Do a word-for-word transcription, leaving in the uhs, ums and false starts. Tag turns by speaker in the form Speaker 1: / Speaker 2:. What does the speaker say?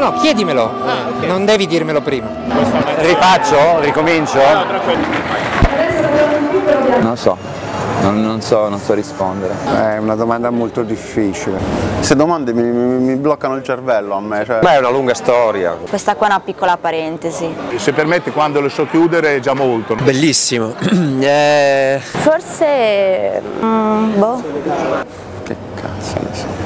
Speaker 1: no, chiedimelo,
Speaker 2: Ah, okay.
Speaker 1: Non devi dirmelo prima.
Speaker 3: Rifaccio? Ricomincio? No, non so, non, non so, non so rispondere.
Speaker 4: È una domanda molto difficile. Queste domande mi, mi, mi bloccano il cervello a me. Cioè...
Speaker 3: Beh, è una lunga storia.
Speaker 5: Questa qua è una piccola parentesi.
Speaker 2: Se permetti, quando lo so chiudere è già molto.
Speaker 1: Bellissimo. eh...
Speaker 5: Forse... Mm, boh.
Speaker 4: Che cazzo ne so.